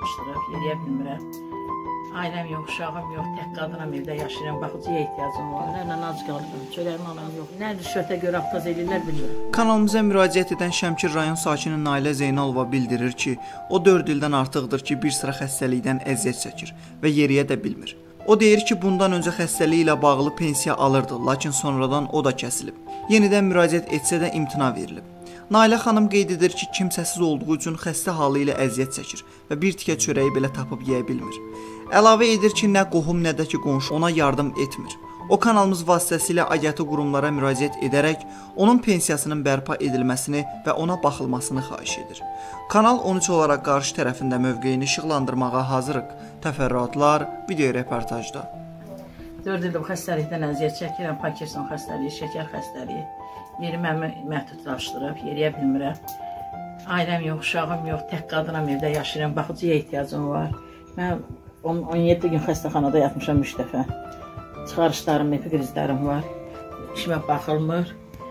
çalışdırıb, yeriyə bilmirəm. Ailəm yox, uşağım yox, tək qadınam, evdə yaşayıram, baxıcıya ehtiyacım var. Nərlə ac qalıram, çörəyim alam yox. Nə rüşvətə görə aptaz edirlər bilmirəm. Kanalımıza müraciət edən Şəmkir rayon sakini Nailə Zeynalova bildirir ki, o 4 ildən artıqdır ki, bir sıra xəstəlikdən əziyyət çəkir və yeriyə də bilmir. O deyir ki, bundan öncə xəstəliyi ilə bağlı pensiya alırdı, lakin sonradan o da kəsilib. Yenidən müraciət etsə də imtina verilib. Nailə xanım qeyd edir ki, kimsəsiz olduğu üçün xəstə halı ilə əziyyət çəkir və bir tikə çörəyi belə tapıb yeyə bilmir. Əlavə edir ki, nə qohum, nə də ki, qonşu ona yardım etmir. O kanalımız vasitəsilə aidiyyatı qurumlara müraciət edərək onun pensiyasının bərpa edilməsini və ona baxılmasını xahiş edir. Kanal 13 olaraq qarşı tərəfində mövqeyini işıqlandırmağa hazırıq. Təfərrüatlar video reportajda. 4 ildir bu xəstəlikdən əziyyət çəkirəm. Parkinson xəstəliyi, şəkər xəstəliyi. Yerimi məhdudlaşdırıb, yeriyə bilmirəm. Ailəm yox, uşağım yox, tək qadınam, evdə yaşayıram, baxıcıya ehtiyacım var. Mən 17 gün xəstəxanada yatmışam 3 dəfə. Çıxarışlarım, epikrizlərim var. İşimə baxılmır.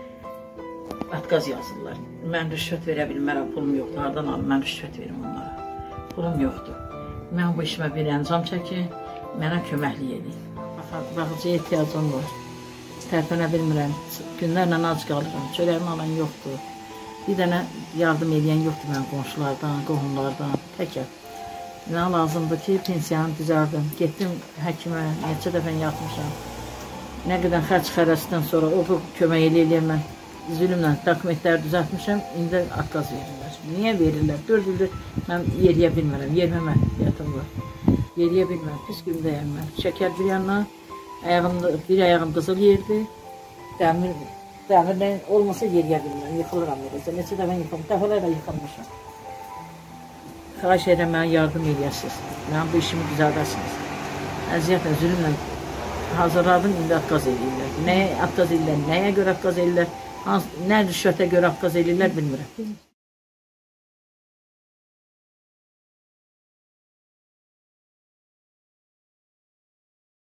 Atqaz yazırlar. Mən rüşvət verə bilmərəm, pulum yoxdur. Hardan alım, mən rüşvət verim onlara. Pulum yoxdur. Mən bu işimə bir əncam çəkin, mənə köməklik edin. Baxıcıya ehtiyacım var. Tərpənə bilmirəm. Günlərlə ac qalıram. Çörəyim alan yoxdur. Bir dənə yardım edən yoxdur mən qonşulardan, qohumlardan. Təkər. Mənə lazımdır ki, pensiyanı düzəldim. Getdim həkimə, neçə dəfə yatmışam. Nə qədər xərc xərəsdən sonra o kömək eləyir mən. Zülümlə dokumentləri düzəltmişəm, indi atqaz verirlər. Niyə verirlər? 4 ildir mən yeriyə bilmirəm. Yerimə məhdudiyyətim var. Yeriyə bilmirəm. Pis gündəyəm mən. Şəkər bir yandan, bir ayağım qızıl yerdir. Dəmirlə olmasa yeriyə bilmirəm. Yıxılıram yerəcə. Neçə dəfə yıxılmışam. Dəfələrlə yıxılmışam. Xahiş edirəm, mənə yardım edəsiniz. Mənim bu işimi düzəldəsiniz. Əziyyətlə, zülümlə hazırladım, indi atqaz edirlər. Nəyə atqaz edirlər, nəyə görə atqaz edirlər, nə rüşvətə görə atqaz edirlər bilmirəm.